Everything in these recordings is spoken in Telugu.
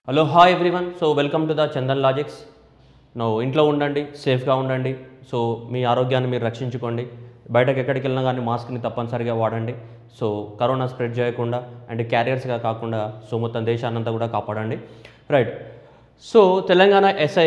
Hello hi everyone. So welcome to the Chandan logics. No ఇంట్లో ఉండండి, సేఫ్గా ఉండండి. సో మీ ఆరోగ్యాన్ని మీరు రక్షించుకోండి. బయటకు ఎక్కడికి వెళ్ళినా కానీ మాస్క్ని తప్పనిసరిగా వాడండి. సో కరోనా స్ప్రెడ్ చేయకుండా అండ్ క్యారియర్స్గా కాకుండా సో మొత్తం దేశాన్నంతా కూడా కాపాడండి. రైట్. సో తెలంగాణ ఎస్ఐ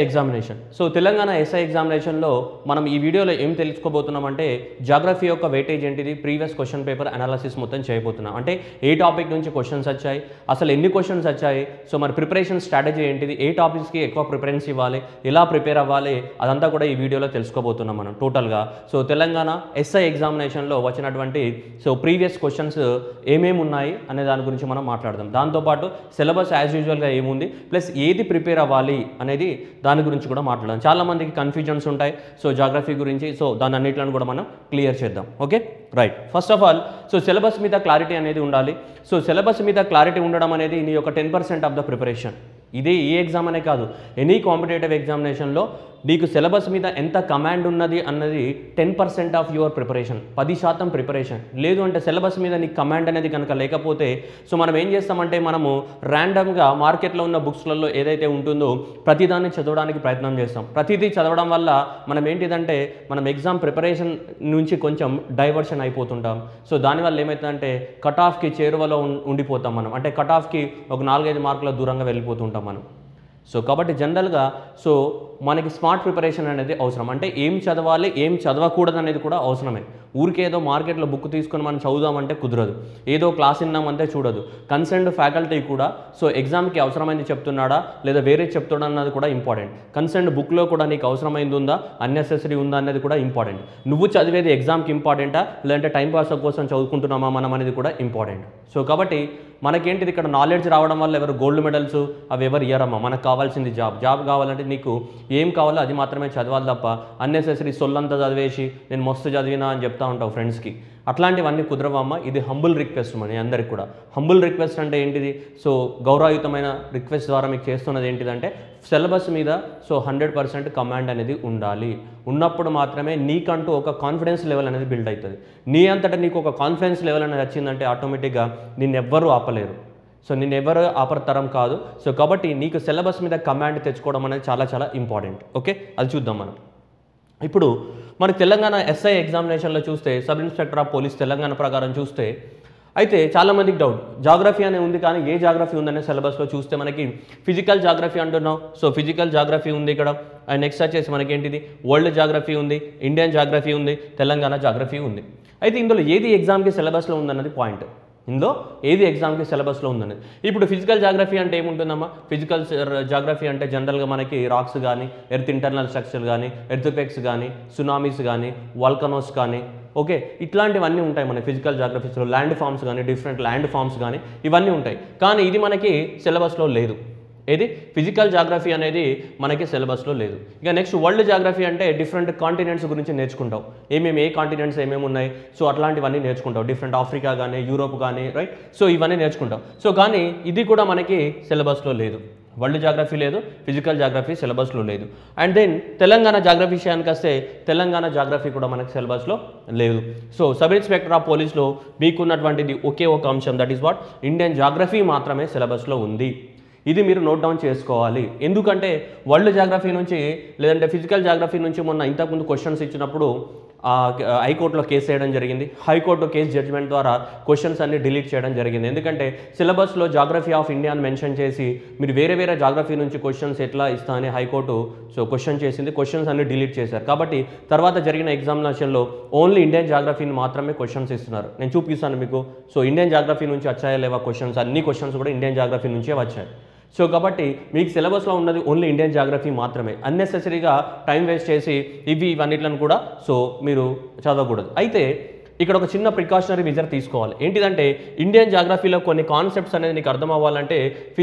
ఎగ్జామినేషన్లో మనం ఈ వీడియోలో ఏం తెలుసుకోబోతున్నామంటే జాగ్రఫీ యొక్క వెయిటేజ్ ఏంటిది, ప్రీవియస్ క్వశ్చన్ పేపర్ అనాలిసిస్ మొత్తం చేయబోతున్నాం. అంటే ఏ టాపిక్ నుంచి క్వశ్చన్స్ వచ్చాయి, అసలు ఎన్ని క్వశ్చన్స్ వచ్చాయి, సో మరి ప్రిపరేషన్ స్ట్రాటజీ ఏంటిది, ఏ టాపిక్స్కి ఎక్కువ ప్రిఫరెన్స్ ఇవ్వాలి, ఎలా ప్రిపేర్ అవ్వాలి, అదంతా కూడా ఈ వీడియోలో తెలుసుకోబోతున్నాం మనం టోటల్గా. సో తెలంగాణ ఎస్ఐ ఎగ్జామినేషన్లో వచ్చినటువంటి సో ప్రీవియస్ క్వశ్చన్స్ ఏమేమి ఉన్నాయి అనే దాని గురించి మనం మాట్లాడదాం. దాంతోపాటు సిలబస్ యాజ్ యూజువల్గా ఏముంది, ప్లస్ ఏది ప్రిపేర్ అవ్వాలి అనేది దాని గురించి కూడా మాట్లాడదాం. చాలామందికి కన్ఫ్యూజన్స్ ఉంటాయి సో జాగ్రఫీ గురించి. సో దాని అన్నిట్లను కూడా మనం క్లియర్ చేద్దాం. Okay, right. First of all so syllabus మీద క్లారిటీ అనేది ఉండాలి. సో సిలబస్ మీద క్లారిటీ ఉండడం అనేది నీ యొక్క 10% ఆఫ్ ద ప్రిపరేషన్. ఇదే ఈ ఎగ్జామ్ అనే కాదు, ఎనీ కాంపిటేటివ్ ఎగ్జామినేషన్లో నీకు సిలబస్ మీద ఎంత కమాండ్ ఉన్నది అన్నది 10% ఆఫ్ యువర్ ప్రిపరేషన్, 10% ప్రిపరేషన్. లేదు అంటే సిలబస్ మీద నీకు కమాండ్ అనేది కనుక లేకపోతే సో మనం ఏం చేస్తామంటే మనము ర్యాండమ్గా మార్కెట్లో ఉన్న బుక్స్లలో ఏదైతే ఉంటుందో ప్రతిదాన్ని చదవడానికి ప్రయత్నం చేస్తాం. ప్రతిదీ చదవడం వల్ల మనం ఏంటిదంటే మనం ఎగ్జామ్ ప్రిపరేషన్ నుంచి కొంచెం డైవర్షన్ అయిపోతుంటాం. సో దానివల్ల ఏమవుతుందంటే కట్ ఆఫ్కి చేరువలో ఉండిపోతాం మనం. అంటే కట్ ఆఫ్కి ఒక 4-5 మార్కుల దూరంగా వెళ్ళిపోతుంటాం మనం. సో కాబట్టి జనరల్గా సో మనకి స్మార్ట్ ప్రిపరేషన్ అనేది అవసరం. అంటే ఏం చదవాలి, ఏం చదవకూడదు అనేది కూడా అవసరమే. ఊరికే ఏదో మార్కెట్లో బుక్ తీసుకొని మనం చదువుదామంటే కుదరదు, ఏదో క్లాస్ విన్నామంటే చూడదు. కన్సర్న్డ్ ఫ్యాకల్టీ కూడా సో ఎగ్జామ్కి అవసరమైంది చెప్తున్నాడా లేదా వేరే చెప్తాడా అన్నది కూడా ఇంపార్టెంట్. కన్సర్న్డ్ బుక్లో కూడా నీకు అవసరమైంది ఉందా, అన్నెసెసరీ ఉందా అనేది కూడా ఇంపార్టెంట్. నువ్వు చదివేది ఎగ్జామ్కి ఇంపార్టెంటా లేదంటే టైంపాస్ కోసం చదువుకుంటున్నామా మనం అనేది కూడా ఇంపార్టెంట్. సో కాబట్టి మనకేంటిది ఇక్కడ నాలెడ్జ్ రావడం వల్ల ఎవరు గోల్డ్ మెడల్స్ అవి ఎవరు ఇయ్యరమ్మా. మనకు కావాల్సింది జాబ్ కావాలంటే నీకు ఏం కావాలో అది మాత్రమే చదవాలి తప్ప అన్నెసెసరీ సొల్లంతా చదివేసి నేను మస్తు చదివినా అని చెప్తా ఉంటావు ఫ్రెండ్స్కి. అట్లాంటివన్నీ కుదరవమ్మ. ఇది హంబుల్ రిక్వెస్ట్ మన అందరికి కూడా. హంబుల్ రిక్వెస్ట్ అంటే ఏంటిది, సో గౌరవయుతమైన రిక్వెస్ట్ ద్వారా మీకు చేస్తున్నది ఏంటిదంటే సిలబస్ మీద సో 100% కమాండ్ అనేది ఉండాలి. ఉన్నప్పుడు మాత్రమే నీకంటూ ఒక కాన్ఫిడెన్స్ లెవెల్ అనేది బిల్డ్ అవుతుంది. నీ అంతటా నీకు ఒక కాన్ఫిడెన్స్ లెవెల్ అనేది వచ్చిందంటే ఆటోమేటిక్గా నిన్నెవ్వరూ ఆపలేరు. సో నిన్నెవరు ఆపతరం కాదు. సో కాబట్టి నీకు సిలబస్ మీద కమాండ్ తెచ్చుకోవడం అనేది చాలా చాలా ఇంపార్టెంట్. ఓకే, అది చూద్దాం మనం. ఇప్పుడు మనకి తెలంగాణ ఎస్ఐ ఎగ్జామినేషన్లో చూస్తే sub inspector of police Telangana ప్రకారం చూస్తే అయితే చాలామందికి డౌట్, జాగ్రఫీ అనే ఉంది కానీ ఏ జాగ్రఫీ ఉందనే సిలబస్లో చూస్తే మనకి ఫిజికల్ జాగ్రఫీ అంటున్నాం. సో ఫిజికల్ జాగ్రఫీ ఉంది ఇక్కడ. అండ్ నెక్స్ట్ వచ్చేసి మనకి ఏంటిది వరల్డ్ జాగ్రఫీ ఉంది, ఇండియన్ జాగ్రఫీ ఉంది, తెలంగాణ జాగ్రఫీ ఉంది. అయితే ఇందులో ఏది ఎగ్జామ్కి సిలబస్లో ఉందన్నది పాయింట్. ఇందులో ఏది ఎగ్జామ్కి సిలబస్లో ఉందనేది. ఇప్పుడు ఫిజికల్ జాగ్రఫీ అంటే ఏముంటుందమ్మా, ఫిజికల్ జాగ్రఫీ అంటే జనరల్గా మనకి రాక్స్ కానీ, ఎర్త్ ఇంటర్నల్ స్ట్రక్చర్ కానీ, ఎర్త్క్వేక్స్ కానీ, సునామీస్ కానీ, వాల్కనోస్ కానీ, ఓకే ఇట్లాంటివన్నీ ఉంటాయి మన ఫిజికల్ జాగ్రఫీస్లో. ల్యాండ్ ఫామ్స్ కానీ, డిఫరెంట్ ల్యాండ్ ఫామ్స్ కానీ ఇవన్నీ ఉంటాయి. కానీ ఇది మనకి సిలబస్లో లేదు. ఏది ఫిజికల్ జాగ్రఫీ అనేది మనకి సిలబస్లో లేదు. ఇక నెక్స్ట్ వరల్డ్ జాగ్రఫీ అంటే డిఫరెంట్ కాంటినెంట్స్ గురించి నేర్చుకుంటావు. ఏ కాంటినెంట్స్ ఏమేమి ఉన్నాయి సో అట్లాంటివన్నీ నేర్చుకుంటావు. డిఫరెంట్ ఆఫ్రికా కానీ, యూరోప్ కానీ, రైట్. సో ఇవన్నీ నేర్చుకుంటావు. సో కానీ ఇది కూడా మనకి సిలబస్లో లేదు. వరల్డ్ జాగ్రఫీ లేదు, ఫిజికల్ జాగ్రఫీ సిలబస్లో లేదు. అండ్ దెన్ తెలంగాణ జాగ్రఫీ విషయానికి వస్తే తెలంగాణ జాగ్రఫీ కూడా మనకి సిలబస్లో లేదు. సో సబ్ ఇన్స్పెక్టర్ ఆఫ్ పోలీస్లో మీకున్నటువంటిది ఒకే ఒక అంశం, that is what Indian geography మాత్రమే సిలబస్లో ఉంది. ఇది మీరు నోట్ డౌన్ చేసుకోవాలి. ఎందుకంటే వరల్డ్ జాగ్రఫీ నుంచి లేదంటే ఫిజికల్ జాగ్రఫీ నుంచి మొన్న ఇంతకుముందు క్వశ్చన్స్ ఇచ్చినప్పుడు హైకోర్టులో కేసు చేయడం జరిగింది. హైకోర్టు కేసు జడ్జిమెంట్ ద్వారా క్వశ్చన్స్ అన్ని డిలీట్ చేయడం జరిగింది. ఎందుకంటే సిలబస్లో జాగ్రఫీ ఆఫ్ ఇండియా అని మెన్షన్ చేసి మీరు వేరే జాగ్రఫీ నుంచి క్వశ్చన్స్ ఎట్లా ఇస్తా అని హైకోర్టు సో క్వశ్చన్ చేసింది. క్వశ్చన్స్ అన్ని డిలీట్ చేశారు. కాబట్టి తర్వాత జరిగిన ఎగ్జామినేషన్లో ఓన్లీ ఇండియన్ జాగ్రఫీని మాత్రమే క్వశ్చన్స్ ఇస్తున్నారు. నేను చూపిస్తాను మీకు. సో ఇండియన్ జాగ్రఫీ నుంచి వచ్చాయా లేవా క్వశ్చన్స్, అన్ని క్వశ్చన్స్ కూడా ఇండియన్ జాగ్రఫీ నుంచే వచ్చాయి. సో కాబట్టి మీకు సిలబస్లో ఉన్నది ఓన్లీ ఇండియన్ జాగ్రఫీ మాత్రమే. అన్నెసెసరీగా టైం వేస్ట్ చేసి ఇవన్నిట్లను కూడా సో మీరు చదవకూడదు. అయితే ఇక్కడ ఒక చిన్న ప్రికాషనరీ మెజర్ తీసుకోవాలి. ఏంటిదంటే ఇండియన్ జాగ్రఫీలో కొన్ని కాన్సెప్ట్స్ అనేది నీకు అర్థం అవ్వాలంటే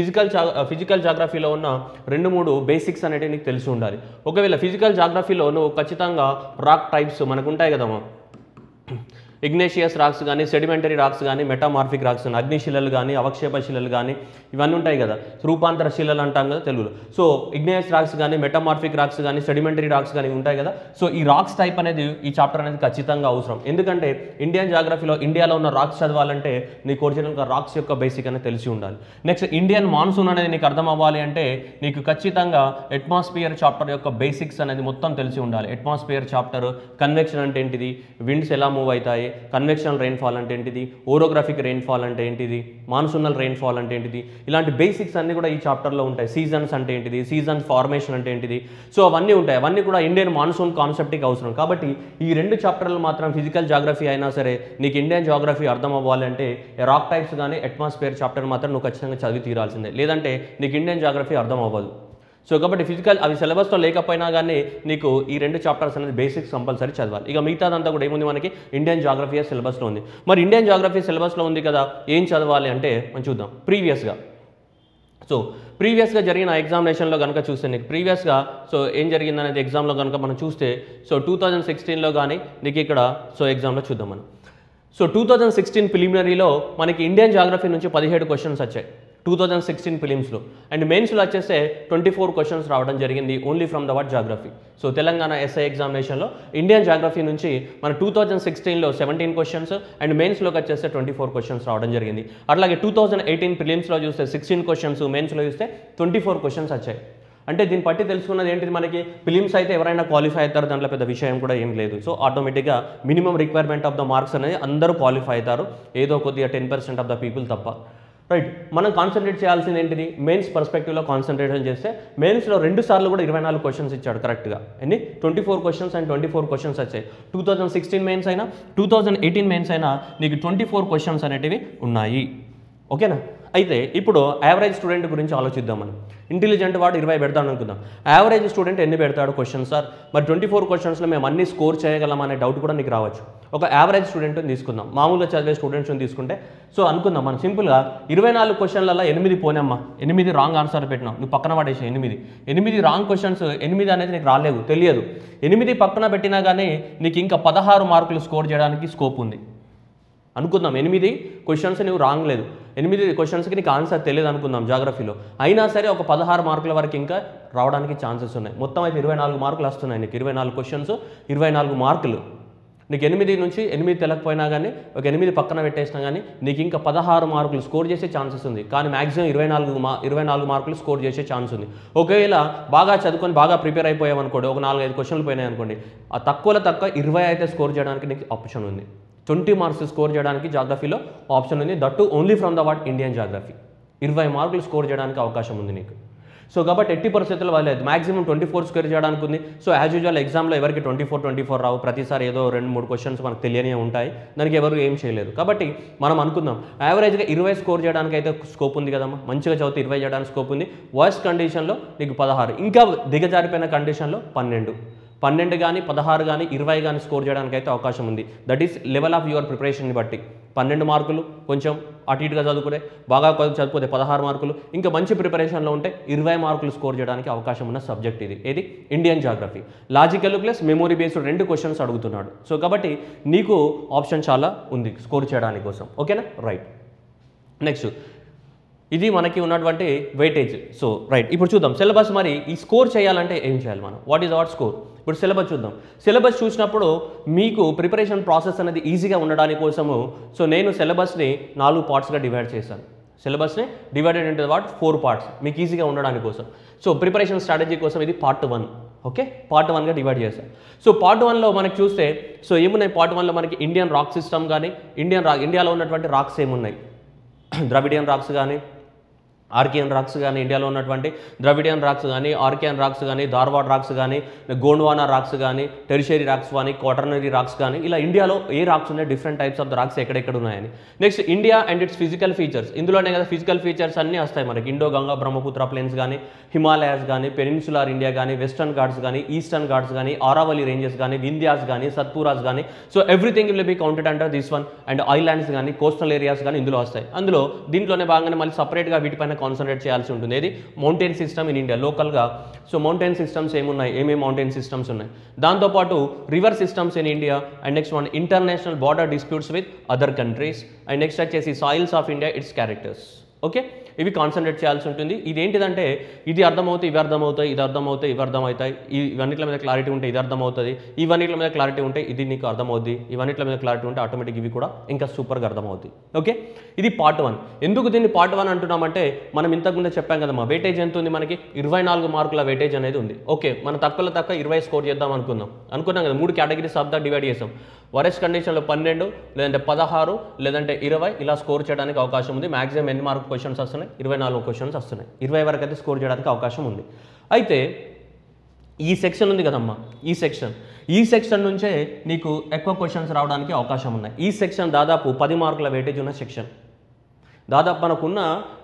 ఫిజికల్ జాగ్రఫీలో ఉన్న 2-3 బేసిక్స్ అనేవి నీకు తెలిసి ఉండాలి. ఒకవేళ ఫిజికల్ జాగ్రఫీలో నువ్వు ఖచ్చితంగా రాక్ టైప్స్ మనకు ఉంటాయి కదమ్మా, ఇగ్నేషియస్ రాక్స్ కానీ, సెడిమెంటరీ రాక్స్ కానీ, మెటామార్ఫిక్ రాక్స్ కానీ, అగ్నిశిలలు కానీ, అవక్షేప శిలలు కానీ ఇవన్నీ ఉంటాయి కదా, రూపాంతర శిలలు అంటాం కదా తెలుగులో. సో ఇగ్నేషియస్ రాక్స్ కానీ, మెటామార్ఫిక్ రాక్స్ కానీ, సెడిమెంటరీ రాక్స్ కానీ ఉంటాయి కదా. సో ఈ రాక్స్ టైప్ అనేది ఈ చాప్టర్ అనేది ఖచ్చితంగా అవసరం. ఎందుకంటే ఇండియన్ జాగ్రఫీలో ఇండియాలో ఉన్న రాక్స్ చదవాలంటే నీకు ఒరిజినల్గా రాక్స్ యొక్క బేసిక్ అనేది తెలిసి ఉండాలి. నెక్స్ట్ ఇండియన్ మాన్సూన్ అనేది నీకు అర్థం అవ్వాలి అంటే నీకు ఖచ్చితంగా అట్మాస్ఫియర్ చాప్టర్ యొక్క బేసిక్స్ అనేది మొత్తం తెలిసి ఉండాలి. అట్మాస్ఫియర్ చాప్టర్, కన్వెక్షన్ అంటే ఏంటిది, విండ్స్ ఎలా మూవ్ అవుతాయి, కన్వెక్షనల్ రెయిన్ఫాల్ అంటే ఏంటిది, ఓరోగ్రాఫిక్ రెయిన్ఫాల్ అంటే ఏంటిది, మాన్సూనల్ రెయిన్ఫాల్ అంటే ఏంటిది, ఇలాంటి బేసిక్స్ అన్నీ కూడా ఈ చాప్టర్లో ఉంటాయి. సీజన్స్ అంటే ఏంటిది, సీజన్స్ ఫార్మేషన్ అంటే ఏంటిది, సో అవన్నీ ఉంటాయి. అవన్నీ కూడా ఇండియన్ మాన్సూన్ కాన్సెప్ట్కి అవసరం. కాబట్టి ఈ రెండు చాప్టర్లు మాత్రం ఫిజికల్ జాగ్రఫీ అయినా సరే నీకు ఇండియన్ జాగ్రఫీ అర్థం అవ్వాలంటే రాక్ టైప్స్ కానీ అట్మాస్ఫియర్ చాప్టర్ మాత్రం నువ్వు ఖచ్చితంగా చదివి తీరాల్సిందే, లేదంటే నీకు ఇండియన్ జాగ్రఫీ అర్థం అవ్వదు. సో కాబట్టి ఫిజికల్ అవి సిలబస్లో లేకపోయినా కానీ నీకు ఈ రెండు చాప్టర్స్ అనేది బేసిక్స్ కంపల్సరీ చదవాలి. ఇక మిగతాదంతా కూడా ఏముంది మనకి ఇండియన్ జాగ్రఫీ సిలబస్లో ఉంది. మరి ఇండియన్ జాగ్రఫీ సిలబస్లో ఉంది కదా, ఏం చదవాలి అంటే మనం చూద్దాం. ప్రీవియస్గా జరిగిన ఎగ్జామినేషన్లో కనుక చూస్తే నీకు ప్రీవియస్గా సో ఏం జరిగిందనేది ఎగ్జామ్లో కనుక మనం చూస్తే సో 2016లో కానీ నీకు ఇక్కడ సో ఎగ్జామ్లో చూద్దాం మనం. సో 2016 ప్రిలిమినరీలో మనకి ఇండియన్ జాగ్రఫీ నుంచి 17 క్వశ్చన్స్ వచ్చాయి 2016 ఫిలిమ్స్లో. అండ్ మెయిన్స్లో వచ్చేస్తే 24 క్వశ్చన్స్ రావడం జరిగింది only from the world geography. So Telangana SI ఎగ్జామినేషన్లో ఇండియన్ జాగ్రఫీ నుంచి మన 2016లో 17 క్వశ్చన్స్ అండ్ మెయిన్స్లోకి వచ్చేస్తే 24 క్వశ్చన్స్ రావడం జరిగింది. అట్లాగే 2018 ఫిలిమ్స్లో చూస్తే 16 క్వశ్చన్స్, మెయిన్స్లో చూస్తే 24 క్వశ్చన్స్ వచ్చాయి. అంటే దీన్ని బట్టి తెలుసుకున్నది ఏంటిది, మనకి ఫిలిమ్స్ అయితే ఎవరైనా క్వాలిఫై అవుతారు, దాంట్లో పెద్ద విషయం కూడా ఏం లేదు. సో ఆటోమేటిక్గా minimum requirement of the marks అనేది అందరూ క్వాలిఫై అవుతారు, ఏదో కొద్దిగా 10% ఆఫ్ ద పీపుల్ తప్ప. రైట్, మనం కాన్సన్ట్రేట్ చేయాల్సింది ఏంటిది, మెయిన్స్ పర్స్పెక్టివ్లో కాన్సన్ట్రేషన్ చేస్తే మెయిన్స్లో 2 సార్లు కూడా 24 క్వశ్చన్స్ ఇచ్చాడు కరెక్ట్గా. ఎన్ని 24 క్వశ్చన్స్ అండ్ 24 క్వశ్చన్స్ వచ్చాయి. 2016 మెయిన్స్ అయినా 2018 మెయిన్స్ అయినా నీకు 24 క్వశ్చన్స్ అనేటివి ఉన్నాయి. ఓకేనా? అయితే ఇప్పుడు యావరేజ్ స్టూడెంట్ గురించి ఆలోచిద్దాం మనం. ఇంటెలిజెంట్ వాడు 20 పెడతాడు అనుకుందాం, యావరేజ్ స్టూడెంట్ ఎన్ని పెడతాడు క్వశ్చన్స్ సార్? మరి 24 క్వశ్చన్స్లో మేము అన్ని స్కోర్ చేయగలం అనే డౌట్ కూడా నీకు రావచ్చు. ఒక యావరేజ్ స్టూడెంట్ని తీసుకుందాం, మామూలుగా చదివే స్టూడెంట్స్ని తీసుకుంటే సో అనుకుందాం మనం సింపుల్గా 24 క్వశ్చన్లలో 8 పోనమ్మా, 8 రాంగ్ ఆన్సర్ పెట్టినావు, నువ్వు పక్కన పడేసి 8 రాంగ్ క్వశ్చన్స్, 8 అనేది నీకు రాలేవు, తెలియదు. 8 పక్కన పెట్టినా కానీ నీకు ఇంకా 16 మార్కులు స్కోర్ చేయడానికి స్కోప్ ఉంది అనుకుందాం. 8 క్వశ్చన్స్ నువ్వు రాంగ్ లేదు, 8 క్వశ్చన్స్కి నీకు ఆన్సర్ తెలియదు అనుకుందాం జాగ్రఫీలో, అయినా సరే ఒక 16 మార్కుల వరకు ఇంకా రావడానికి ఛాన్సెస్ ఉన్నాయి. మొత్తం అయితే 24 మార్కులు వస్తున్నాయి నీకు. 24 క్వశ్చన్స్ 24 మార్కులు. నీకు 8 నుంచి 8 తెలకపోయినా కానీ ఒక 8 పక్కన పెట్టేసినా కానీ నీకు ఇంకా 16 మార్కులు స్కోర్ చేసే ఛాన్సెస్ ఉంది. కానీ మ్యాక్సిమం 24 మార్కులు స్కోర్ చేసే ఛాన్స్ ఉంది. ఒకవేళ బాగా చదువుకొని బాగా ప్రిపేర్ అయిపోయామనుకోండి, ఒక 4-5 క్వశ్చన్లు పోయినాయి అనుకోండి, ఆ తక్కువలో తక్కువ 20 అయితే స్కోర్ చేయడానికి నీకు ఆప్షన్ ఉంది. 20 మార్క్స్ స్కోర్ చేయడానికి జాగ్రఫీలో ఆప్షన్ ఉంది, that too only from the word Indian geography. 20 మార్కులు స్కోర్ చేయడానికి అవకాశం ఉంది నీకు. సో కాబట్టి 80% వాళ్ళలేదు, మాక్సిమం 24 స్కోర్ చేయడానికి ఉంది. సో యాజ్ యూజువల్ ఎగ్జామ్లో ఎవరికి 24 రావు, ప్రతిసారి ఏదో 2-3 క్వశ్చన్స్ మనకు తెలియనే ఉంటాయి, దానికి ఎవరు ఏం చేయలేరు. కాబట్టి మనం అనుకుందాం యావరేజ్గా 20 స్కోర్ చేయడానికి అయితే స్కోప్ ఉంది కదమ్మా, మంచిగా చదివితే 20 చేయడానికి స్కోప్ ఉంది. వర్స్ట్ కండిషన్లో నీకు 16, ఇంకా దిగజారిపోయిన కండిషన్లో 12 కానీ 16 కానీ 20 కానీ స్కోర్ చేయడానికి అయితే అవకాశం ఉంది. That is level of your ప్రిపరేషన్ని బట్టి. 12 మార్కులు కొంచెం అటు ఇటుగా చదువుకునే, బాగా చదివిపోతే 16 మార్కులు, ఇంకా మంచి ప్రిపరేషన్లో ఉంటే 20 మార్కులు స్కోర్ చేయడానికి అవకాశం ఉన్న సబ్జెక్ట్ ఇది. ఏది Indian geography. Logical plus memory based 2 questions అడుగుతున్నాడు. సో కాబట్టి నీకు ఆప్షన్ చాలా ఉంది స్కోర్ చేయడానికి కోసం. ఓకేనా? రైట్. నెక్స్ట్ ఇది మనకి ఉన్నటువంటి వెయిటేజ్. సో రైట్, ఇప్పుడు చూద్దాం సిలబస్. మరి ఈ స్కోర్ చేయాలంటే ఏం చేయాలి మనం? What is our score? ఇప్పుడు సిలబస్ చూద్దాం. సిలబస్ చూసినప్పుడు మీకు ప్రిపరేషన్ ప్రాసెస్ అనేది ఈజీగా ఉండడానికి కోసము సో నేను సిలబస్ని 4 పార్ట్స్గా డివైడ్ చేశాను. సిలబస్ని డివైడెడ్ ఇంటూ వాట్ 4 పార్ట్స్ మీకు ఈజీగా ఉండడానికి కోసం. సో ప్రిపరేషన్ స్ట్రాటజీ కోసం ఇది పార్ట్ 1. ఓకే, పార్ట్ 1గా డివైడ్ చేశాను. సో పార్ట్ 1లో మనకి చూస్తే సో ఏమున్నాయి, పార్ట్ 1లో మనకి ఇండియన్ రాక్ సిస్టమ్ కానీ ఇండియాలో ఉన్నటువంటి రాక్స్ ఏమున్నాయి, ద్రవిడియన్ రాక్స్ కానీ ఆర్కియన్ రాక్స్ కానీ, ఇండియాలో ఉన్నటువంటి ద్రవిడియన్ రాక్స్ కానీ, ఆర్కియన్ రాక్స్ కానీ, ధార్వాడ్ రాక్స్ కానీ, గోండ్వానా రాక్స్ కానీ, టెరిషరీ రాక్స్ కానీ, క్వాటర్నరీ రాక్స్ కానీ, ఇలా ఇండియాలో ఏ రాక్స్ ఉన్నాయి, different types of the rocks ఎక్కడెక్కడ ఉన్నాయని. Next India and its physical features. ఇందులోనే కదా ఫిజికల్ ఫీచర్స్ అన్నీ వస్తాయి మనకి. ఇండో గంగా బ్రహ్మపుత్ర ప్లేన్స్ కానీ, హిమాలయాస్ కానీ, పెనిన్సులార్ ఇండియా కానీ, వెస్టర్న్ ఘాట్స్ కానీ, ఈస్టర్న్ ఘాట్స్ కానీ, ఆరావళి రేంజెస్ కానీ, వింధ్యాస్ కానీ, సత్పురాస్ కానీ. So everything will be counted under this one. And islands కానీ, కోస్టల్ ఏరియాస్ కానీ ఇందులో వస్తాయి. దీంట్లోనే భాగంగానే మళ్ళీ సపరేట్గా వీటిపైన కాన్సన్ట్రేట్ చేయాల్సి ఉంటుంది. ఏది మౌంటైన్ సిస్టమ్ ఇన్ ఇండియా లోకల్గా. సో మౌంటైన్ సిస్టమ్స్ ఏమున్నాయి, ఏమేమి మౌంటైన్ సిస్టమ్స్ ఉన్నాయి, దాంతోపాటు river systems in India, and next one international border disputes with other countries, and next వచ్చేసి soils of India, its characters. Okay, ఇవి కాన్సన్ట్రేట్ చేయాల్సి ఉంటుంది. ఇదేంటిదంటే ఇది అర్థమవుతాయి, ఇవి అర్థమవుతాయి, ఇది అర్థమవుతాయి, ఇవి అర్థమవుతాయి, ఇవన్నిట్ల మీద క్లారిటీ ఉంటే ఇది అర్థమవుతుంది, ఇవన్నిట్ల మీద క్లారిటీ ఉంటే ఇది నీకు అర్థమవుద్ది, ఇవన్నిట్ల మీద క్లారిటీ ఉంటే ఆటోమేటిక్ ఇవి కూడా ఇంకా సూపర్గా అర్థమవుతుంది. ఓకే, ఇది పార్ట్ 1. ఎందుకు దీన్ని పార్ట్ 1 అంటున్నామంటే మనం ఇంతకుముందే చెప్పాం కదా, మా వెయిటేజ్ ఎంత ఉంది, మనకి 24 మార్కుల వెయిటేజ్ అనేది ఉంది. ఓకే, మనం తక్కువ 20 స్కోర్ చేద్దాం అనుకున్నాం కదా, 3 కేటగిరీస్ ఆఫ్ ద డివైడ్ చేసాం. వరెస్ట్ కండిషన్లో 12, లేదంటే 16, లేదంటే 20 ఇలా స్కోర్ చేయడానికి అవకాశం ఉంది. మ్యాక్సిమం ఎన్ని మార్క్ క్వశ్చన్స్ వస్తున్నాయి, 24 క్వశ్చన్స్ వస్తున్నాయి. 20 వరకు అయితే స్కోర్ చేయడానికి అవకాశం ఉంది. అయితే ఈ సెక్షన్ ఉంది కదమ్మా, ఈ సెక్షన్ నుంచే నీకు ఎక్కువ క్వశ్చన్స్ రావడానికి అవకాశం ఉన్నాయి. ఈ సెక్షన్ దాదాపు 10 మార్కుల వెయిటేజ్ ఉన్న సెక్షన్. దాదాపు మనకున్న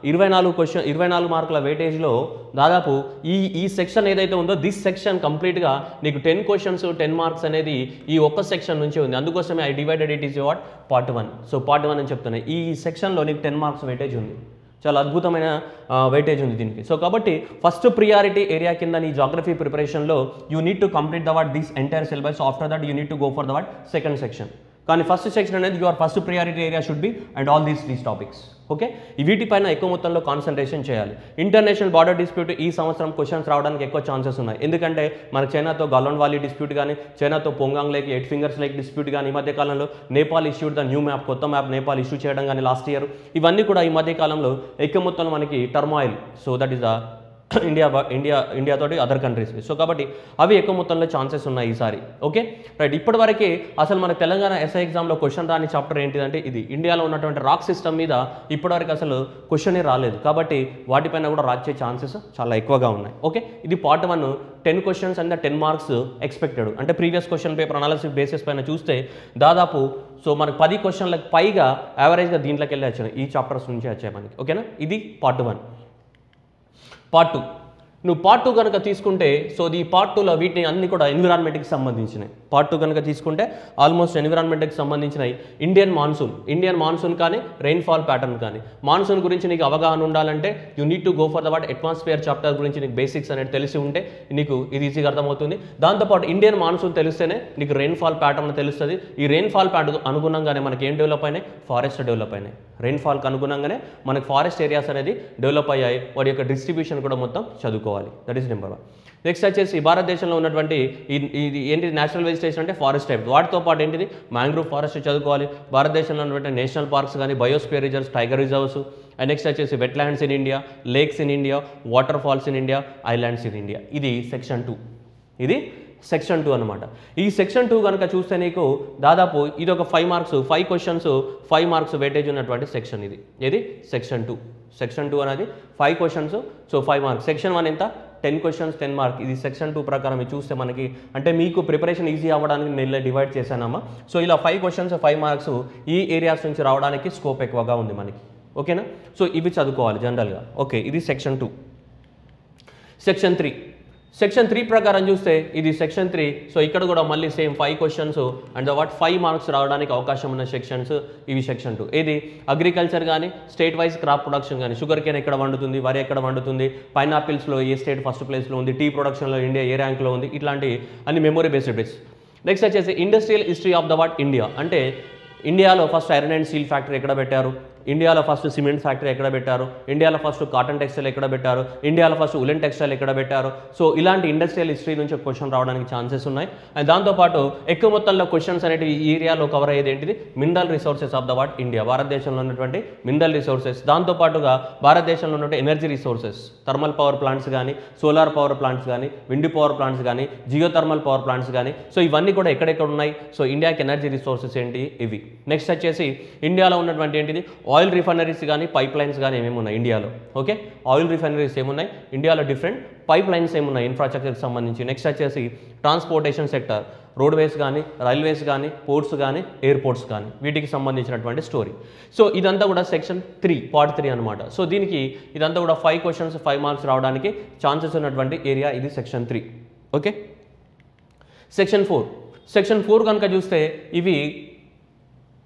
24 మార్కుల వెయిటేజ్లో దాదాపు ఈ సెక్షన్ ఏదైతే ఉందో దిస్ సెక్షన్ కంప్లీట్గా నీకు 10 క్వశ్చన్స్ 10 మార్క్స్ అనేది ఈ ఒక్క సెక్షన్ నుంచే ఉంది. అందుకోసమే I divided it is what part 1. So part 1 అని చెప్తున్నాయి. ఈ సెక్షన్లో నీకు 10 మార్క్స్ వెయిటేజ్ ఉంది. చాలా అద్భుతమైన వెయిటేజ్ ఉంది దీనికి. సో కాబట్టి ఫస్ట్ ప్రియారిటీ ఏరియా కింద నీ జాగ్రఫీ ప్రిపరేషన్లో you need to complete the what this entire syllabus. After that you need to go for the what second section. కానీ ఫస్ట్ సెక్షన్ అనేది your first priority area should be and all these topics. Okay, వీటిపైన ఎక్కువ మొత్తంలో కాన్సన్ట్రేషన్ చేయాలి. ఇంటర్నేషనల్ బార్డర్ డిస్ప్యూట్ ఈ సంవత్సరం క్వశ్చన్స్ రావడానికి ఎక్కువ ఛాన్సెస్ ఉన్నాయి. ఎందుకంటే మన చైనాతో గల్వాన్ వ్యాలీ డిస్ప్యూట్ కానీ, చైనాతో Pangong lake 8 fingers lake dispute కానీ, ఈ మధ్య కాలంలో Nepal issued the new map, కొత్త మ్యాప్ నేపాల్ ఇష్యూ చేయడం కానీ లాస్ట్ ఇయర్, ఇవన్నీ కూడా ఈ మధ్య కాలంలో ఎక్కువ మొత్తంలో మనకి turmoil. So that is the India తోటి అదర్ కంట్రీస్. సో కాబట్టి అవి ఎక్కువ మొత్తంలో ఛాన్సెస్ ఉన్నాయి ఈసారి. Okay right. ఇప్పటివరకే అసలు మన తెలంగాణ ఎస్ఐ ఎగ్జామ్లో క్వశ్చన్ రాని చాప్టర్ ఏంటిదంటే ఇది. ఇండియాలో ఉన్నటువంటి రాక్ సిస్టమ్ మీద ఇప్పటివరకు అసలు క్వశ్చనే రాలేదు. కాబట్టి వాటిపైన కూడా రాచే ఛాన్సెస్ చాలా ఎక్కువగా ఉన్నాయి. ఓకే, ఇది part 1. 10 questions and 10 marks expected. అంటే previous question paper analysis basis పైన చూస్తే దాదాపు సో మనకు 10 క్వశ్చన్లకు పైగా యావరేజ్గా దీంట్లోకి వెళ్ళి వచ్చాయి, ఈ చాప్టర్స్ నుంచి వచ్చాయి మనకి. ఓకేనా, ఇది పార్ట్ 1. పార్ట్ 2 నువ్వు పార్ట్ 2 కనుక తీసుకుంటే సో ఈ పార్ట్ 2లో వీటిని అన్ని కూడా ఎన్విరాన్మెంట్కి సంబంధించినవి. పార్ట్ 2 కనుక తీసుకుంటే ఆల్మోస్ట్ ఎన్విరాన్మెంట్కి సంబంధించినవి. ఇండియన్ మాన్సూన్ కానీ రెయిన్ఫాల్ ప్యాటర్న్ కానీ, మాన్సూన్ గురించి నీకు అవగాహన ఉండాలంటే you need to go for the what atmosphere chapter గురించి నీకు బేసిక్స్ అనేది తెలిసి ఉంటే నీకు ఇది ఈజీగా అర్థమవుతుంది. దాంతోపాటు ఇండియన్ మాన్సూన్ తెలిస్తేనే నీకు రెయిన్ఫాల్ ప్యాటర్న్ తెలుస్తుంది. ఈ రెయిన్ఫాల్ ప్యాటర్న్ అనుగుణంగానే మనకి ఏం డెవలప్ అయినాయి, ఫారెస్ట్ డెవలప్ అయినాయి. రెయిన్ఫాల్కి అనుగుణంగానే మనకి ఫారెస్ట్ ఏరియాస్ అనేది డెవలప్ అయ్యాయి. వాటి యొక్క డిస్ట్రిబ్యూషన్ కూడా మొత్తం చదువుకోవాలి. That is number 1. నెక్స్ట్ వచ్చేసి భారతదేశంలో ఉన్నటువంటి ఇది ఏంటి నేషనల్ వెజిటేషన్ అంటే ఫారెస్ట్ టైప్. వాటితో పాటు ఏంటిది మ్యాంగ్రూవ్ ఫారెస్ట్ చదువుకోవాలి. భారతదేశంలో ఉన్నటువంటి నేషనల్ పార్క్స్ కానీ, biosphere reserves, tiger reserves, and next వచ్చేసి wetlands in India, lakes in India, water falls in India, islands in India. ఇది సెక్షన్ 2. ఇది సెక్షన్ 2 అనమాట. ఈ సెక్షన్ 2 కనుక చూస్తే నీకు దాదాపు ఇది ఒక 5 మార్క్స్ 5 క్వశ్చన్స్ 5 మార్క్స్ వెయిటేజ్ ఉన్నటువంటి సెక్షన్ ఇది. ఏది సెక్షన్ 2. సెక్షన్ 2 అనేది 5 క్వశ్చన్స్ సో 5 మార్క్స్. సెక్షన్ 1 ఎంత 10 క్వశ్చన్స్ 10 మార్క్. ఇది సెక్షన్ 2 ప్రకారం చూస్తే మనకి అంటే మీకు ప్రిపరేషన్ ఈజీ అవ్వడానికి నేను డివైడ్ చేశానమ్మా. సో ఇలా 5 క్వశ్చన్స్ 5 మార్క్స్ ఈ ఏరియాస్ నుంచి రావడానికి స్కోప్ ఎక్కువగా ఉంది మనకి. ఓకేనా, సో ఇవి చదువుకోవాలి జనరల్గా. ఓకే, ఇది సెక్షన్ 2. సెక్షన్ 3 ప్రకారం చూస్తే ఇది సెక్షన్ 3. సో ఇక్కడ కూడా మళ్ళీ same 5 questions and what 5 marks రావడానికి అవకాశం ఉన్న సెక్షన్స్ ఇవి సెక్షన్ 2. ఇది అగ్రికల్చర్ కానీ, స్టేట్ వైజ్ క్రాప్ ప్రొడక్షన్ కానీ, షుగర్ కేన్ ఎక్కడ వండుతుంది, వరి ఎక్కడ వండుతుంది, పైనాపిల్స్లో ఏ స్టేట్ ఫస్ట్ ప్లేస్లో ఉంది, టీ ప్రొడక్షన్లో ఇండియా ఏ ర్యాంక్లో ఉంది, ఇట్లాంటి అన్ని మెమొరీ బేస్డ్ బిట్స్. నెక్స్ట్ వచ్చేసి industrial history of the what India. అంటే ఇండియాలో first iron and steel factory ఎక్కడ పెట్టారు, ఇండియాలో ఫస్ట్ సిమెంట్ ఫ్యాక్టరీ ఎక్కడ పెట్టారు, ఇండియాలో ఫస్ట్ కాటన్ టెక్స్టైల్ ఎక్కడ పెట్టారు, ఇండియాలో ఫస్ట్ ఉలెన్ టెక్స్టైల్ ఎక్కడ పెట్టారు. సో ఇలాంటి ఇండస్ట్రియల్ హిస్టరీ నుంచి క్వశ్చన్ రావడానికి ఛాన్సెస్ ఉన్నాయి. అండ్ దాంతోపాటు ఎక్కువ మొత్తంలో క్వశ్చన్స్ అనేవి ఈ ఏరియాలో కవర్ అయ్యేది ఏంటిది mineral resources of the what India. భారతదేశంలో ఉన్నటువంటి మినరల్ రిసోర్సెస్, దాంతోపాటుగా భారతదేశంలో ఉన్నటువంటి energy resources, thermal power plants కానీ, సోలార్ పవర్ ప్లాంట్స్ కానీ, విండ్ పవర్ ప్లాంట్స్ కానీ, జియోథర్మల్ పవర్ ప్లాంట్స్ కానీ. సో ఇవన్నీ కూడా ఎక్కడెక్కడ ఉన్నాయి. సో ఇండియాకి ఎనర్జీ రిసోర్సెస్ ఏంటి ఇవి. నెక్స్ట్ వచ్చేసి ఇండియాలో ఉన్నటువంటి ఏంటిది ఆయిల్ రిఫైనరీస్ కానీ, పైప్ లైన్స్ కానీ ఏమేమి ఉన్నాయి ఇండియాలో. ఓకే, ఆయిల్ రిఫైనరీస్ ఏమున్నాయి ఇండియాలో, డిఫరెంట్ పైప్ లైన్స్ ఏమున్నాయి ఇన్ఫ్రాస్ట్రక్చర్కి సంబంధించి. నెక్స్ట్ వచ్చేసి ట్రాన్స్పోర్టేషన్ సెక్టర్, రోడ్వేస్ కానీ, రైల్వేస్ కానీ, పోర్ట్స్ కానీ, ఎయిర్పోర్ట్స్ కానీ, వీటికి సంబంధించినటువంటి స్టోరీ. సో ఇదంతా కూడా సెక్షన్ 3 పార్ట్ 3 అనమాట. సో దీనికి ఇదంతా కూడా 5 క్వశ్చన్స్ 5 మార్క్స్ రావడానికి ఛాన్సెస్ ఉన్నటువంటి ఏరియా ఇది సెక్షన్ 3. ఓకే, సెక్షన్ 4 కనుక చూస్తే ఇవి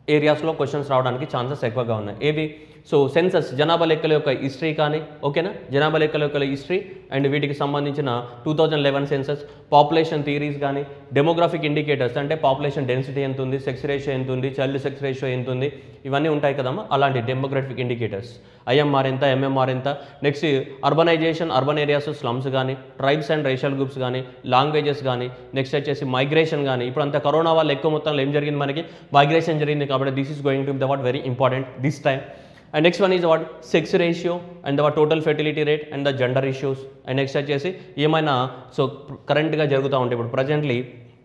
ఏరియాస్లో క్వశ్చన్స్ రావడానికి ఛాన్సెస్ ఎక్కువగా ఉన్నాయి. ఏవి? సో సెన్సస్ జనాభా లెక్కల యొక్క హిస్టరీ కానీ, ఓకేనా, జనాభా లెక్కల యొక్క హిస్టరీ అండ్ వీటికి సంబంధించిన 2011 సెన్సస్, పాపులేషన్ థియరీస్ కానీ, డెమోగ్రాఫిక్ ఇండికేటర్స్ అంటే పాపులేషన్ డెన్సిటీ ఎంత ఉంది, సెక్స్ రేషియో ఎంత ఉంది, చైల్డ్ సెక్స్ రేషియో ఎంత ఉంది, ఇవన్నీ ఉంటాయి కదమ్మా. అలాంటి డెమోగ్రాఫిక్ ఇండికేటర్స్, ఐఎంఆర్ ఎంత, ఎంఎంఆర్ ఎంత, next urbanization, urban areas, slums కానీ, ట్రైబ్స్ అండ్ రేషియల్ గ్రూప్స్ కానీ, లాంగ్వేజెస్ కానీ, నెక్స్ట్ వచ్చేసి మైగ్రేషన్ కానీ. ఇప్పుడు అంత కరోనా వల్ల ఎక్కువ మొత్తంలో ఏం జరిగింది, మనకి మైగ్రేషన్ జరిగింది కాబట్టి this is going to be the what very important this time. And next one is what? Sex ratio and the total fertility rate and the gender issues. And next వచ్చేసి ఏమైనా సో కరెంట్గా జరుగుతూ ఉంటాయి. ఇప్పుడు ప్రజెంట్లీ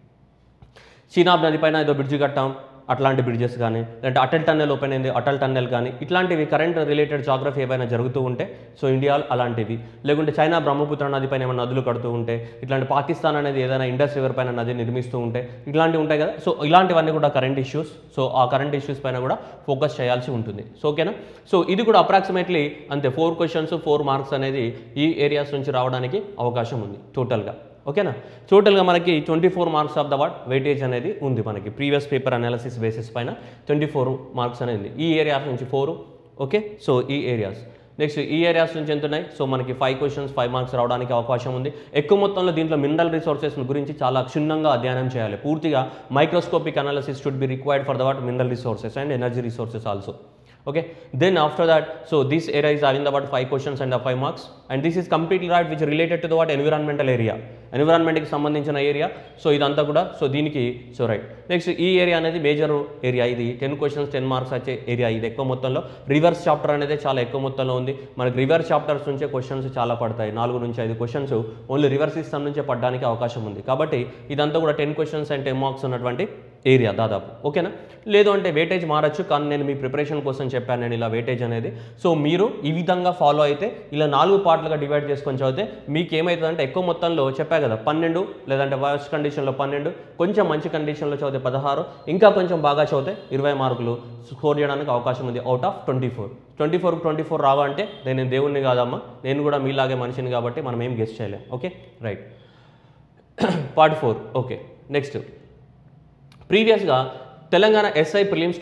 చీనాబ్ నది పైన ఏదో బ్రిడ్జ్ కట్టాం, అట్లాంటి బ్రిడ్జెస్ కానీ, లేదంటే అటల్ టన్నెల్ ఓపెన్ అయింది, అటల్ టన్నెల్ కానీ, ఇట్లాంటివి కరెంట్ రిలేటెడ్ జాగ్రఫీ ఏవైనా జరుగుతూ ఉంటే సో ఇండియా అలాంటివి, లేకుంటే చైనా బ్రహ్మపుత్ర నది పైన ఏమైనా నదులు కడుతూ ఉంటే, ఇట్లాంటి పాకిస్తాన్ అనేది ఏదైనా ఇండస్ రివర్ పైన నది నిర్మిస్తూ ఉంటే, ఇట్లాంటివి ఉంటాయి కదా. సో ఇలాంటివన్నీ కూడా కరెంట్ ఇష్యూస్. సో ఆ కరెంట్ ఇష్యూస్ పైన కూడా ఫోకస్ చేయాల్సి ఉంటుంది. సో ఓకేనా. సో ఇది కూడా అప్రాక్సిమేట్లీ అంతే 4 క్వశ్చన్స్ 4 మార్క్స్ అనేది ఈ ఏరియాస్ నుంచి రావడానికి అవకాశం ఉంది టోటల్గా. ఓకేనా. టోటల్గా మనకి 24 marks of the what weightage అనేది ఉంది మనకి ప్రీవియస్ పేపర్ అనాలిసిస్ బేసిస్ పైన 24 మార్క్స్ అనేది ఉంది ఈ ఏరియాస్ నుంచి 4. ఓకే. సో ఈ ఏరియాస్ నెక్స్ట్ ఈ ఏరియాస్ నుంచి ఎంత ఉన్నాయి? సో మనకి 5 క్వశ్చన్స్ 5 మార్క్స్ రావడానికి అవకాశం ఉంది. ఎక్కువ మొత్తంలో దీంట్లో మినరల్ రిసోర్సెస్ గురించి చాలా క్షుణ్ణంగా అధ్యయనం చేయాలి. పూర్తిగా microscopic analysis should be required for the what mineral resources and energy resources also. Okay, then after that, so this area is having about 5 questions and 5 marks, and this is completely right which related to the what environmental area, environment ki sambandhinchina area. So idantha kuda so deeniki so right. Next ee area anedi major area, idi 10 questions 10 marks ache area. Idi ekku mottamlo reverse chapter anedi chaala ekku mottamlo undi. Manaku reverse chapters nunche questions chaala padtayi, 4 నుంచి 5 questions only reverse system nunche paddaniki avakasham undi. Kabatti idantha kuda 10 questions and 10 marks ఉన్నటువంటి ఏరియా దాదాపు. ఓకేనా. లేదు అంటే వెయిటేజ్ మారచ్చు, కానీ నేను మీ ప్రిపరేషన్ కోసం చెప్పాను నేను ఇలా వెయిటేజ్ అనేది. సో మీరు ఈ విధంగా ఫాలో అయితే ఇలా 4 పార్ట్లుగా డివైడ్ చేసుకొని చదివితే మీకు ఏమవుతుందంటే ఎక్కువ మొత్తంలో చెప్పా కదా 12, లేదంటే వర్స్ట్ కండిషన్లో 12, కొంచెం మంచి కండిషన్లో చదివితే 16, ఇంకా కొంచెం బాగా చదివితే 20 మార్కులు స్కోర్ చేయడానికి అవకాశం ఉంది అవుట్ ఆఫ్ 24. 24 రావా అంటే నేను దేవుణ్ణి కాదమ్మా, నేను కూడా మీలాగే మనిషిని కాబట్టి మనం ఏం గెస్ చేయలేం. Okay right. Part 4. Okay. Next ప్రీవియస్గా తెలంగాణ ఎస్ఐ ప్రిలిమ్స్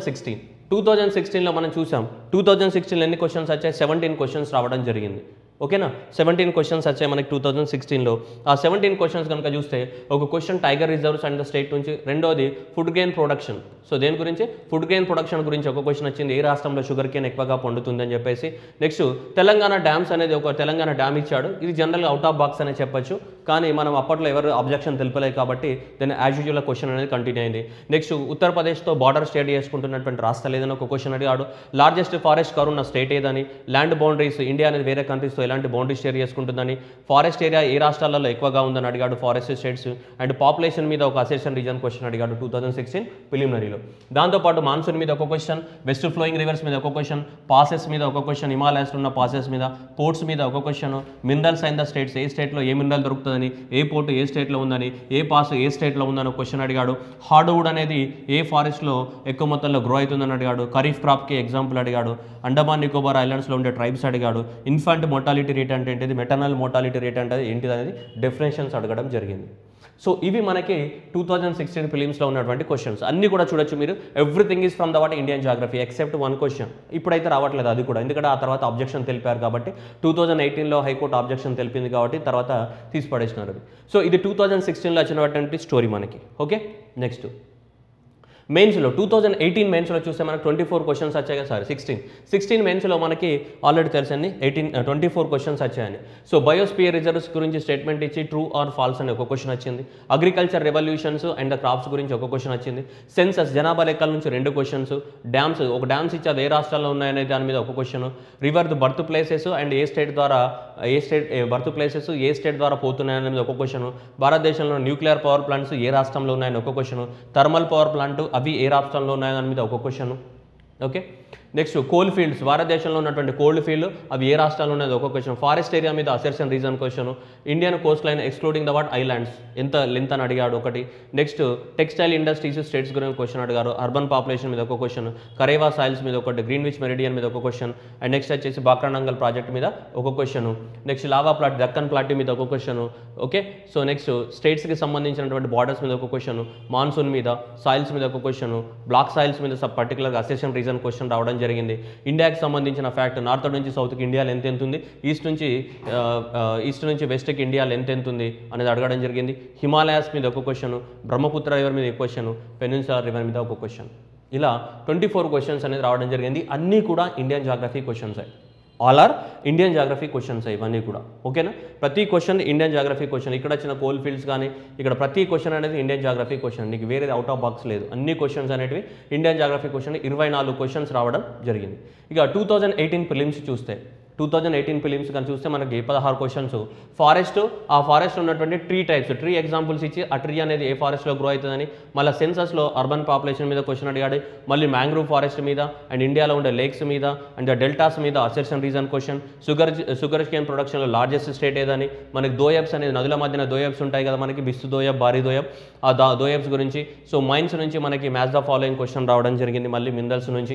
2016లో మనం చూసాం. 2016లో ఎన్ని క్వశ్చన్స్ వచ్చాయి? 17 క్వశ్చన్స్ రావడం జరిగింది. ఓకేనా. 17 క్వశ్చన్స్ వచ్చాయి మనకి 2016లో. ఆ 17 క్వశ్చన్స్ కనుక చూస్తే ఒక question tiger reserves and the state నుంచి, రెండోది ఫుడ్ గ్రెయిన్ ప్రొడక్షన్. సో దేని గురించి? ఫుడ్ గ్రెయిన్ ప్రొడక్షన్ గురించి ఒక క్వశ్చన్ వచ్చింది, ఏ రాష్ట్రంలో షుగర్ కేన్ ఎక్కువగా పండుతుంది అని చెప్పేసి. నెక్స్ట్ తెలంగాణ డ్యామ్స్ అనేది ఒక తెలంగాణ డ్యామ్ ఇచ్చాడు, ఇది జనరల్గా అవుట్ ఆఫ్ బాక్స్ అనే చెప్పొచ్చు, కానీ మనం అప్పట్లో ఎవరు అబ్జెక్షన్ తెలిపలేదు కాబట్టి దాన్ని యాజ్ యూజువల్ క్వశ్చన్ అనేది కంటిన్యూ అయింది. నెక్స్ట్ ఉత్తరప్రదేశ్తో బార్డర్ స్టేట్ చేసుకుంటున్నటువంటి రాష్ట్రాలు ఏదైనా ఒక క్వశ్చన్ అడిగాడు. లార్జెస్ట్ ఫారెస్ట్ కవర్ ఉన్న స్టేట్ ఏదని, ల్యాండ్ బౌండరీస్ ఇండియా అనేది వేరే కంట్రీస్తో ఎలాంటి బౌండరీ షేర్ చేసుకుంటుందని, ఫారెస్ట్ ఏరియా ఏ రాష్ట్రాలలో ఎక్కువగా ఉందని అడిగాడు, ఫారెస్ట్ స్టేట్స్, అండ్ పాపులేషన్ మీద ఒక అసెషన్ రీజన్ క్వశ్చన్ అడిగాడు 2016 ప్రిలిమినరీలో. దాంతోపాటు మాన్సూన్ మీద ఒక క్వశ్చన్, వెస్ట్ ఫ్లోయింగ్ రివర్స్ మీద ఒక క్వశ్చన్, పాసెస్ మీద ఒక క్వశ్చన్, హిమాలయాస్లో ఉన్న పాసెస్ మీద, పోర్ట్స్ మీద ఒక క్వశ్చన్, మినరల్స్ అయిన ద స్టేట్స్, ఏ స్టేట్లో ఏ మినరల్ దొరుకుతుందని, ఏ పోర్టు ఏ స్టేట్లో ఉందని, ఏ పాస్ ఏ స్టేట్లో ఉందని ఒక క్వశ్చన్ అడిగాడు. హార్డ్వుడ్ అనేది ఏ ఫారెస్ట్లో ఎక్కువ మొత్తంలో గ్రో అవుతుందని అడిగాడు. ఖరీఫ్ క్రాప్కి ఎగ్జాంపుల్ అడిగాడు. అండమాన్ నికోబార్ ఐలాండ్స్లో ఉండే ట్రైబ్స్ అడిగాడు. ఇన్ఫాంట్ మోర్టాలిటీ రేట్ అంటే ఏంటిది, మెటర్నల్ మోర్టాలిటీ రేట్ అంటే ఏంటిది అనేది డెఫినేషన్స్ అడగడం జరిగింది. సో ఇవి మనకి 2016 ప్రిలిమ్స్లో ఉన్నటువంటి క్వశ్చన్స్ అన్నీ కూడా చూడొచ్చు మీరు. Everything is from the what Indian geography except 1 question. ఇప్పుడైతే రావట్లేదు అది కూడా, ఎందుకంటే ఆ తర్వాత అబ్జెక్షన్ తెలిపారు కాబట్టి. 2018లో హైకోర్టు అబ్జెక్షన్ తెలిపింది కాబట్టి తర్వాత తీసిపడేసినారు అది. సో ఇది 2016లో వచ్చినటువంటి స్టోరీ మనకి. ఓకే. నెక్స్ట్ మెయిన్స్లో 2018 మెయిన్స్లో చూస్తే మనకు 24 క్వశ్చన్స్ వచ్చాయి కదా, సారీ 16 మెయిన్స్లో మనకి ఆల్రెడీ తెలుసండి 24 క్వశ్చన్స్ వచ్చాయని. సో బయోస్పియర్ రిజర్వ్స్ గురించి స్టేట్మెంట్ ఇచ్చి ట్రూ ఆర్ ఫాల్స్ అని ఒక క్వశ్చన్ వచ్చింది. Agriculture revolutions and the crops గురించి ఒక క్వశ్చన్ వచ్చింది. సెన్సస్ జనాభా లెక్కల నుంచి 2 క్వశ్చన్స్. డ్యామ్స్ ఒక డ్యామ్స్ ఇచ్చి అది ఏ రాష్ట్రాల్లో ఉన్నాయనే దాని మీద ఒక question. River birth places and ఏ స్టేట్ ద్వారా బర్త్ ప్లేసెస్ ఏ స్టేట్ ద్వారా పోతున్నాయనే మీద ఒక క్వశ్చన్. భారతదేశంలో న్యూక్లియర్ పవర్ ప్లాంట్స్ ఏ రాష్ట్రంలో ఉన్నాయని ఒక క్వశ్చన్. థర్మల్ పవర్ ప్లాంట్ అవి ఏ రాష్ట్రంలో ఉన్నాయని మీద ఒక question. Okay. Next coal fields, భారతదేశంలో ఉన్నటువంటి కోల్డ్ ఫీల్డ్ అవి ఏ రాష్ట్రాల్లో ఉన్నది ఒక క్వశ్చన్. ఫారెస్ట్ ఏరియా మీద assertion reason question. Indian coast line excluding the what islands ఎంత లెంత్ అని అడిగాడు ఒకటి. నెక్స్ట్ టెక్స్టైల్ ఇండస్ట్రీస్ స్టేట్స్ గురించి క్వశ్చన్ అడిగారు. అర్బన్ పాపులేషన్ మీద ఒక క్వశ్చన్. కరేవా సాయిల్స్ మీద ఒకటి. గ్రీన్విచ్ మెరిడియన్ మీద ఒక క్వశ్చన్. అండ్ నెక్స్ట్ వచ్చేసి బాక్రానంగల్ ప్రాజెక్ట్ మీద ఒక question. Next lava plot, Deccan plot మీద ఒక క్వశ్చన్. ఓకే. సో నెక్స్ట్ స్టేట్స్కి సంబంధించినటువంటి బార్డర్స్ మీద ఒక క్వశ్చన్. మాన్సూన్ మీద, సాయిల్స్ మీద ఒక క్వశ్చన్. బ్లాక్ సాయిల్స్ మీద పర్టికులర్గా అసెషన్ రీజన్ క్వశ్చన్ రావడం జరిగింది. ఇండియాకి సంబంధించిన ఫ్యాక్ట్, నార్త్ నుంచి సౌత్కి ఇండియా లెంత్ ఎంత ఉంది, ఈస్ట్ నుంచి వెస్ట్కి ఇండియా లెంత్ ఎంత ఉంది అనేది అడగడం జరిగింది. హిమాలయాస్ మీద ఒక క్వశ్చన్. బ్రహ్మపుత్ర రివర్ మీద ఒక క్వశ్చన్. పెనిన్సులా రివర్ మీద ఒక క్వశ్చన్. ఇలా 24 క్వశ్చన్స్ అనేది రావడం జరిగింది. అన్నీ కూడా Indian geography questions. All are Indian geography questions ఇవన్నీ కూడా. ఓకేనా. ప్రతి క్వశ్చన్ ఇండియన్ జాగ్రఫీ క్వశ్చన్. ఇక్కడ వచ్చిన కోల్ ఫీల్డ్స్ కానీ ఇక్కడ ప్రతి క్వశ్చన్ అనేది ఇండియన్ జాగ్రఫీ క్వశ్చన్. నీకు వేరేది అవుట్ ఆఫ్ బాక్స్ లేదు. అన్ని క్వశ్చన్స్ అనేటివి ఇండియన్ జాగ్రఫీ క్వశ్చన్. 24 క్వశ్చన్స్ రావడం జరిగింది. ఇక 2018 ప్రిలిమ్స్ చూస్తే 2018 ఫిలిమ్స్ కానీ చూస్తే మనకి 16 క్వశ్చన్స్. ఫారెస్ట్, ఆ ఫారెస్ట్ ఉన్నటువంటి ట్రీ టైప్స్, ట్రీ ఎగ్జాంపుల్స్ ఇచ్చి ఆ ట్రీ అనేది ఏ ఫారెస్ట్లో గ్రో అవుతుందని, మళ్ళీ సెన్సస్లో అర్బన్ పాపులేషన్ మీద క్వశ్చన్ అడిగాడు, మళ్ళీ మ్యాంగ్రూవ్ ఫారెస్ట్ మీద అండ్ ఇండియాలో ఉండే లేక్స్ మీద అండ్ డెల్టాస్ మీద assertion reason question. Sugar cane ప్రొడక్షన్లో లార్జెస్ట్ స్టేట్ ఏదని, మనకి దోయబ్స్ అనేది నదుల మధ్యన దోయబ్స్ ఉంటాయి కదా మనకి, బిస్తు దోయబ్, భారీ దోయబ్, ఆ దోయబ్స్ గురించి. సో మైన్స్ నుంచి మనకి మ్యాచ్ ద ఫాలోయింగ్ క్వశ్చన్ రావడం జరిగింది, మళ్ళీ మినరల్స్ నుంచి.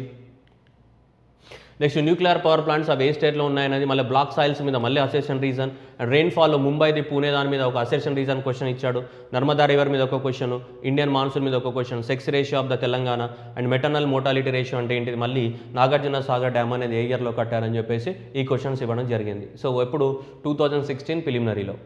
నెక్స్ట్ న్యూక్లియర్ పవర్ ప్లాంట్స్ అవి ఏ స్టేట్లో ఉన్నాయనేది, మళ్ళీ బ్లాక్ సాయిల్స్ మీద మళ్ళీ అసెర్షన్ రీజన్. అండ్ రెయిన్ఫాల్ ముంబైది పూణే దాని మీద ఒక అసెర్షన్ రీజన్ క్వశ్చన్ ఇచ్చాడు. నర్మదా రివర్ మీద ఒక క్వశ్చన్. ఇండియన్ మాన్సూన్ మీద ఒక question. Sex ratio of the Telangana and maternal mortality ratio అంటే ఏంటిది, మళ్ళీ నాగార్జున సాగర్ డ్యామ్ అనేది ఏ ఇయర్లో కట్టారని చెప్పేసి ఈ క్వశ్చన్స్ ఇవ్వడం జరిగింది. సో ఎప్పుడు 2016 ప్రిలిమినరీలో